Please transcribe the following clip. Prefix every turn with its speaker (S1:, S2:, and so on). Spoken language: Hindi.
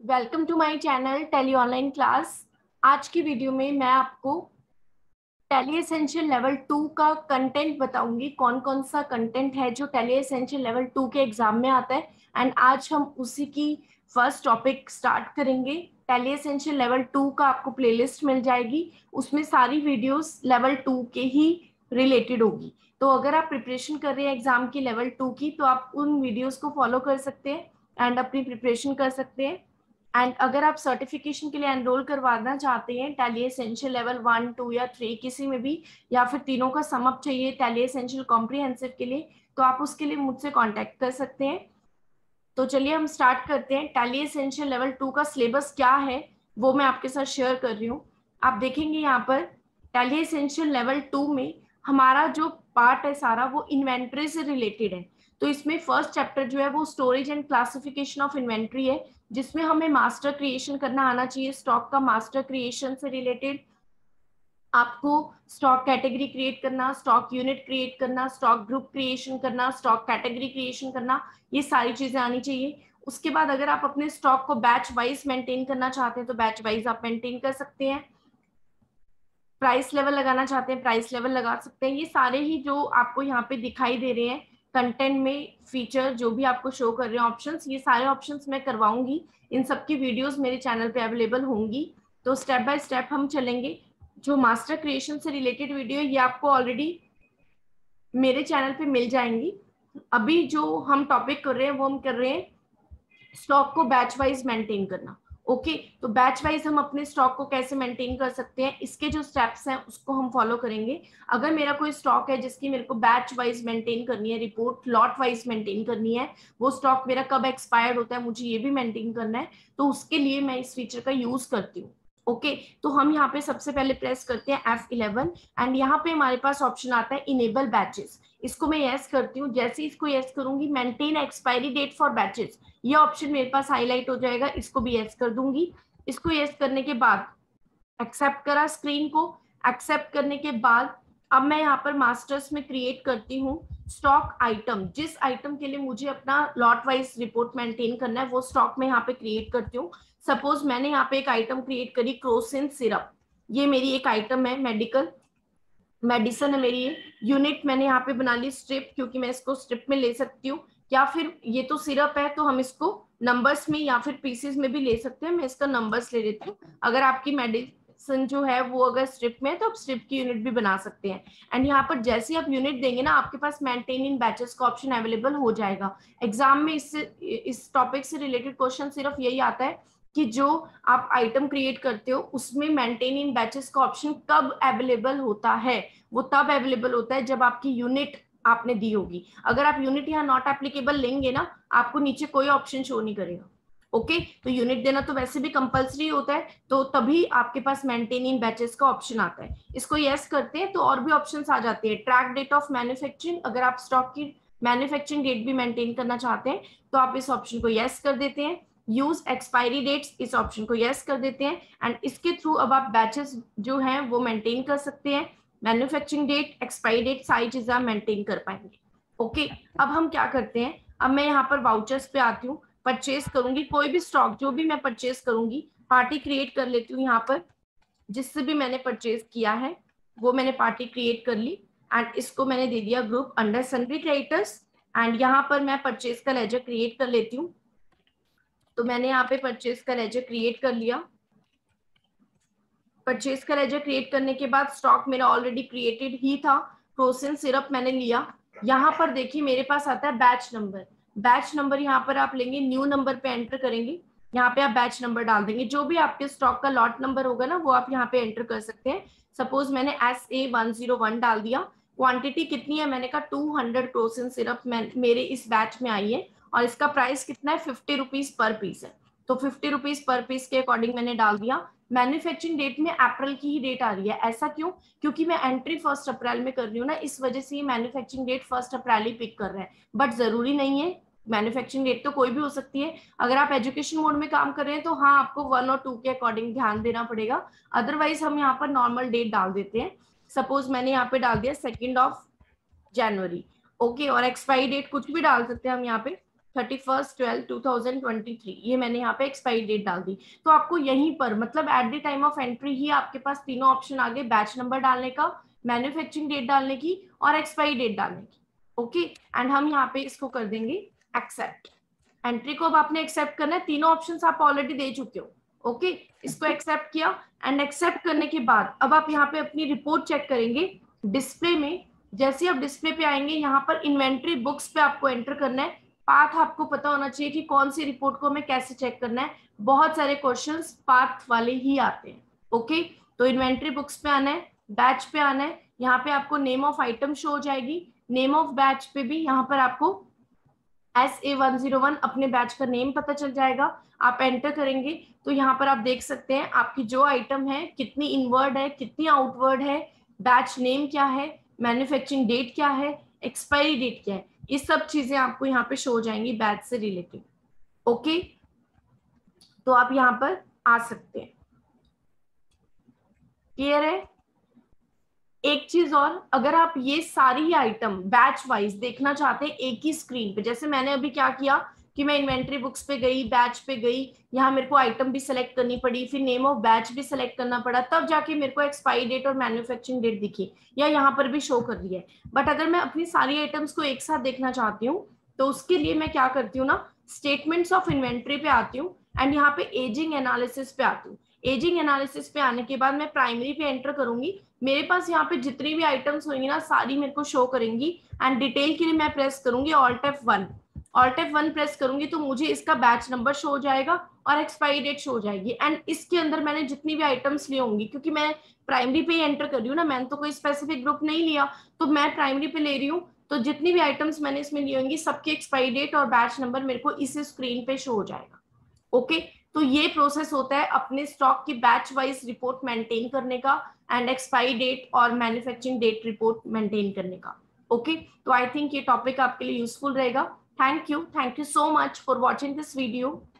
S1: Welcome to my channel tally online class. आज की वीडियो में मैं आपको टैली एसेंशियल लेवल 2 का कंटेंट बताऊंगी। कौन कौन सा कंटेंट है जो टैली एसेंशियल लेवल 2 के एग्जाम में आता है, एंड आज हम उसी की फर्स्ट टॉपिक स्टार्ट करेंगे। टैली एसेंशियल लेवल 2 का आपको प्लेलिस्ट मिल जाएगी, उसमें सारी वीडियोस लेवल 2 के ही रिलेटेड होगी। तो अगर आप प्रिपरेशन कर रहे हैं एग्जाम की लेवल 2 की, तो आप उन वीडियोस को फॉलो कर सकते हैं एंड अपनी प्रिपरेशन कर सकते हैं। एंड अगर आप सर्टिफिकेशन के लिए एनरोल करवाना चाहते हैं टैली एसेंशियल लेवल 1, 2 या 3 किसी में भी, या फिर तीनों का समअप चाहिए टैली एसेंशियल कॉम्प्रिहेंसिव के लिए, तो आप उसके लिए मुझसे कांटेक्ट कर सकते हैं। तो चलिए हम स्टार्ट करते हैं। टैली एसेंशियल लेवल 2 का सिलेबस क्या है वो मैं आपके साथ शेयर कर रही हूँ। आप देखेंगे यहाँ पर टैली एसेंशियल लेवल 2 में हमारा जो पार्ट है सारा वो इन्वेंट्री से रिलेटेड है। तो इसमें फर्स्ट चैप्टर जो है वो storage and classification of inventory है, जिसमें हमें मास्टर क्रिएशन करना आना चाहिए। स्टॉक का मास्टर क्रिएशन से रिलेटेड आपको स्टॉक कैटेगरी क्रिएट करना, स्टॉक यूनिट क्रिएट करना, स्टॉक ग्रुप क्रिएशन करना, स्टॉक कैटेगरी क्रिएशन करना, ये सारी चीजें आनी चाहिए। उसके बाद अगर आप अपने स्टॉक को बैच वाइज मेंटेन करना चाहते हैं तो बैच वाइज आप मेंटेन कर सकते हैं। प्राइस लेवल लगाना चाहते हैं प्राइस लेवल लगा सकते हैं। ये सारे ही जो आपको यहाँ पे दिखाई दे रहे हैं कंटेंट में फीचर जो भी आपको शो कर रहे हैं ऑप्शंस, ये सारे ऑप्शंस मैं करवाऊंगी। इन सब की वीडियोस मेरे चैनल पे अवेलेबल होंगी। तो स्टेप बाय स्टेप हम चलेंगे। जो मास्टर क्रिएशन से रिलेटेड वीडियो ये आपको ऑलरेडी मेरे चैनल पे मिल जाएंगी। अभी जो हम टॉपिक कर रहे हैं वो हम कर रहे हैं स्टॉक को बैच वाइज मेंटेन करना। ओके, तो बैच वाइज हम अपने स्टॉक को कैसे मेंटेन कर सकते हैं, इसके जो स्टेप्स हैं उसको हम फॉलो करेंगे। अगर मेरा कोई स्टॉक है जिसकी मेरे को बैच वाइज मेंटेन करनी है, रिपोर्ट लॉट वाइज मेंटेन करनी है, वो स्टॉक मेरा कब एक्सपायर्ड होता है मुझे ये भी मेंटेन करना है, तो उसके लिए मैं इस फीचर का यूज करती हूँ। ओके, तो हम यहाँ पे सबसे पहले प्रेस करते हैं F11 एंड यहाँ पे हमारे पास ऑप्शन आता है इनेबल बैचेस। इसको मैं यस करती हूँ। जैसे इसको यस करूंगी maintain expiry date for batches, ये ऑप्शन मेरे पास हाईलाइट हो जाएगा। इसको भी यस कर दूंगी। इसको यस करने के बाद एक्सेप्ट करा स्क्रीन को। एक्सेप्ट करने के बाद अब मैं यहाँ पर मास्टर्स में क्रिएट करती हूँ स्टॉक आइटम। जिस आइटम के लिए मुझे अपना लॉट वाइज रिपोर्ट मेंटेन करना है वो स्टॉक में यहाँ पे क्रिएट करती हूँ। सपोज मैंने यहाँ पे एक आइटम क्रिएट करी क्रोसिन सिरप, ये मेरी एक आइटम है, मेडिकल मेडिसिन है मेरी। यूनिट मैंने यहाँ पे बना ली स्ट्रिप, क्योंकि मैं इसको स्ट्रिप में ले सकती हूँ, या फिर ये तो सिरप है तो हम इसको नंबर्स में या फिर पीसेस में भी ले सकते हैं। मैं इसका नंबर्स ले लेती हूँ। अगर आपकी मेडिसिन जो है वो अगर स्ट्रिप में है तो आप स्ट्रिप की यूनिट भी बना सकते हैं। एंड यहाँ पर जैसे आप यूनिट देंगे ना, आपके पास मेंटेन इन बैचेस का ऑप्शन अवेलेबल हो जाएगा। एग्जाम में इस टॉपिक से रिलेटेड क्वेश्चन सिर्फ यही आता है कि जो आप आइटम क्रिएट करते हो उसमें मेंटेन इन बैचेस का ऑप्शन कब अवेलेबल होता है। वो तब अवेलेबल होता है जब आपकी यूनिट आपने दी होगी। अगर आप यूनिट यहाँ नॉट एप्लीकेबल लेंगे ना, आपको नीचे कोई ऑप्शन शो नहीं करेगा। ओके, तो यूनिट देना तो वैसे भी कंपलसरी होता है, तो तभी आपके पास मेंटेन इन बैचेस का ऑप्शन आता है। इसको यस करते हैं तो और भी ऑप्शन आ जाते हैं। ट्रैक डेट ऑफ मैन्युफैक्चरिंग, अगर आप स्टॉक की मैन्युफैक्चरिंग डेट भी मेंटेन करना चाहते हैं तो आप इस ऑप्शन को यस कर देते हैं। यूज एक्सपायरी डेट्स, इस ऑप्शन को यस कर देते हैं। एंड इसके थ्रू अब आप बैचेस जो हैं वो मेंटेन कर सकते हैं। मैन्युफैक्चरिंग डेट, एक्सपायरी डेट, सारी चीजें आप मेंटेन कर पाएंगे। ओके, अब हम क्या करते हैं, अब मैं यहाँ पर वाउचर्स पे आती हूँ। परचेज करूंगी कोई भी स्टॉक, जो भी मैं परचेज करूंगी, पार्टी क्रिएट कर लेती हूँ। यहाँ पर जिससे भी मैंने परचेज किया है वो मैंने पार्टी क्रिएट कर ली एंड इसको मैंने दे दिया group under sundry creditors. And यहाँ पर मैं परचेज का लेजर क्रिएट कर लेती हूँ। तो मैंने यहाँ पे परचेज का लेजर क्रिएट कर लिया। परचेज का लेजर क्रिएट करने के बाद स्टॉक मेरा ऑलरेडी क्रिएटेड ही था, क्रोसिन सिरप मैंने लिया। यहाँ पर देखिए मेरे पास आता है बैच नंबर। बैच नंबर यहाँ पर आप लेंगे, न्यू नंबर पे एंटर करेंगे, यहाँ पे आप बैच नंबर डाल देंगे। जो भी आपके स्टॉक का लॉट नंबर होगा ना वो आप यहाँ पे एंटर कर सकते हैं। सपोज मैंने SA101 डाल दिया। क्वांटिटी कितनी है, मैंने कहा 200 क्रोसिन सिरप मेरे इस बैच में आई है और इसका प्राइस कितना है, 50 रुपीज पर पीस है। तो 50 रुपीज पर पीस के अकॉर्डिंग मैंने डाल दिया। मैन्युफैक्चरिंग डेट में अप्रैल की ही डेट आ रही है, ऐसा क्यों, क्योंकि मैं एंट्री 1 अप्रैल में कर रही हूँ ना, इस वजह से ये मैन्युफैक्चरिंग डेट 1 अप्रैल ही पिक कर रहे हैं। बट जरूरी नहीं है, मैन्युफैक्चरिंग डेट तो कोई भी हो सकती है। अगर आप एजुकेशन मोड में काम कर रहे हैं तो हाँ आपको 1 और 2 के अकॉर्डिंग ध्यान देना पड़ेगा, अदरवाइज हम यहाँ पर नॉर्मल डेट डाल देते हैं। सपोज मैंने यहाँ पे डाल दिया 2 जनवरी। ओके, और एक्सपायरी डेट कुछ भी डाल सकते हैं हम यहाँ पे, 31/12/2023, ये मैंने यहाँ पे एक्सपायरी डेट डाल दी। तो आपको यहीं पर मतलब at the time of entry ही आपके पास तीनों ऑप्शन आ गए, बैच नंबर डालने का, मैन्युफैक्चरिंग डेट डालने की और एक्सपायरी डेट डालने की। ओके, एंड हम यहाँ पे इसको कर देंगे एक्सेप्ट। एंट्री को अब आपने एक्सेप्ट करना है, तीनों ऑप्शंस आप ऑलरेडी दे चुके हो। ओके, इसको एक्सेप्ट किया एंड एक्सेप्ट करने के बाद अब आप यहाँ पे अपनी रिपोर्ट चेक करेंगे डिस्प्ले में। जैसे आप डिस्प्ले पे आएंगे यहाँ पर इन्वेंट्री बुक्स पे आपको एंटर करना है। पाथ आपको पता होना चाहिए कि कौन सी रिपोर्ट को हमें कैसे चेक करना है, बहुत सारे क्वेश्चंस पाथ वाले ही आते हैं। ओके, तो इन्वेंट्री बुक्स पे आना है, बैच पे आना है, यहाँ पे आपको नेम ऑफ आइटम शो हो जाएगी, नेम ऑफ बैच पे भी यहाँ पर आपको SA101 अपने बैच का नेम पता चल जाएगा। आप एंटर करेंगे तो यहाँ पर आप देख सकते हैं आपकी जो आइटम है कितनी इनवर्ड है, कितनी आउटवर्ड है, बैच नेम क्या है, मैन्युफैक्चरिंग डेट क्या है, एक्सपायरी डेट क्या है, ये सब चीजें आपको यहाँ पे शो हो जाएंगी बैच से रिलेटेड। ओके, तो आप यहाँ पर आ सकते हैं। क्लियर है? एक चीज और, अगर आप ये सारी आइटम बैच वाइज देखना चाहते हैं एक ही स्क्रीन पे, जैसे मैंने अभी क्या किया कि मैं इन्वेंट्री बुक्स पे गई, बैच पे गई, यहाँ मेरे को आइटम भी सिलेक्ट करनी पड़ी, फिर नेम ऑफ बैच भी सिलेक्ट करना पड़ा, तब जाके मेरे को एक्सपायरी डेट और मैन्युफैक्चरिंग डेट दिखी, या यहाँ पर भी शो कर दिया है। बट अगर मैं अपनी सारी आइटम्स को एक साथ देखना चाहती हूँ तो उसके लिए मैं क्या करती हूँ ना, स्टेटमेंट्स ऑफ इन्वेंट्री पे आती हूँ एंड यहाँ पे एजिंग एनालिसिस पे आती हूँ। एजिंग एनालिसिस पे आने के बाद मैं प्राइमरी पे एंटर करूंगी, मेरे पास यहाँ पे जितनी भी आइटम्स होंगी ना सारी मेरे को शो करेंगी। एंड डिटेल के लिए मैं प्रेस करूंगी Alt F1, Alt F1 press करूंगी तो मुझे इसका बैच नंबर शो हो जाएगा और एक्सपायरी डेट शो हो जाएगी। एंड इसके अंदर मैंने जितनी भी आइटम्स ली होंगी, क्योंकि मैं प्राइमरी पे ही एंटर कर रही हूँ ना, मैंने तो कोई स्पेसिफिक ग्रुप नहीं लिया, तो मैं प्राइमरी पे ले रही हूँ, तो जितनी भी आइटम्स मैंने इसमें ली होंगी सबकी एक्सपायरी डेट और बैच नंबर मेरे को इस स्क्रीन पे शो हो जाएगा। ओके, तो ये प्रोसेस होता है अपने स्टॉक की बैच वाइज रिपोर्ट मेंटेन करने का एंड एक्सपायरी डेट और मैन्युफैक्चरिंग डेट रिपोर्ट मेंटेन करने का। ओके, तो आई थिंक ये टॉपिक आपके लिए यूजफुल रहेगा। Thank you so much for watching this video.